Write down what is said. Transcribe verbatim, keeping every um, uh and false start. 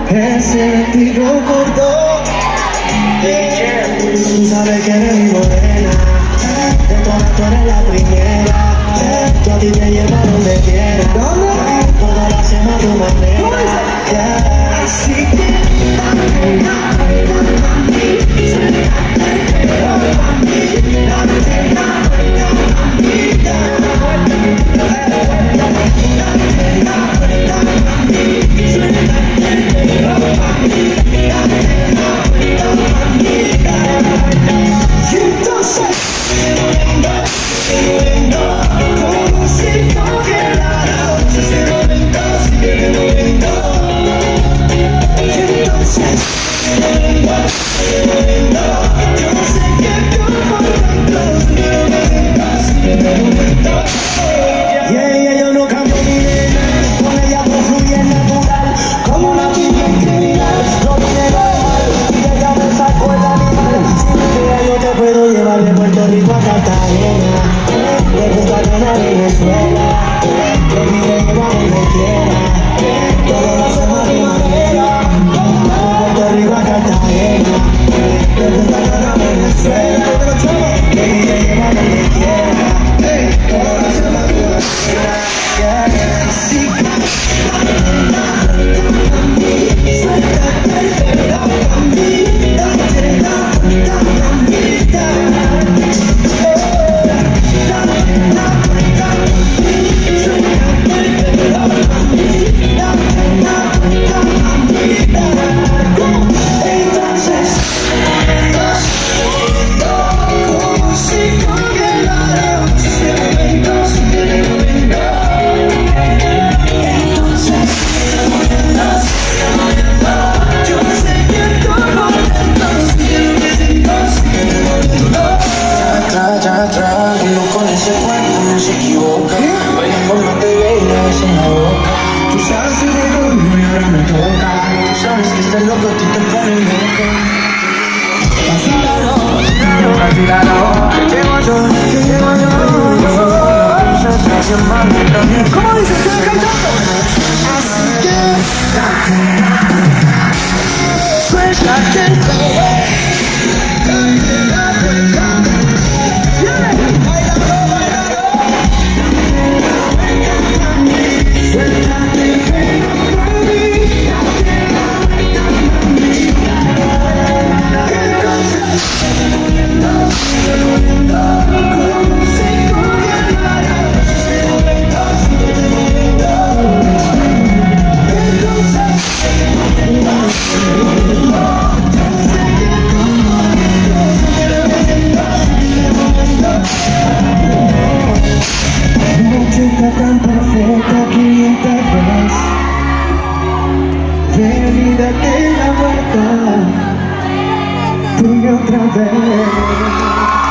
ese vestido corto. Tú sabes que eres mi morena, de todas tú eres la primera. Yo a ti te llevo a donde quieras, todo lo hacemos a tu manera. Yeah. Así que de Puerto Rico a Cartagena, de Punta Cana a Venezuela, que vive lleva donde quiera, todo lo hacemos a tu manera. De Puerto Rico a Cartagena, de Punta Cana a Venezuela, que vive lleva donde quiera, todo lo hacemos a tu manera. Sí. Tú sabes que de uno y ahora me toca. Tú sabes que este loco a ti te pone loco. Vacílalo, vacílalo, vacílalo. Que llego yo, que llego yo. ¿Cómo dices? ¿Qué cantando? Así que suéltate el pelo. Tan perfecta que te ves, ven y date la vuelta, dime otra vez.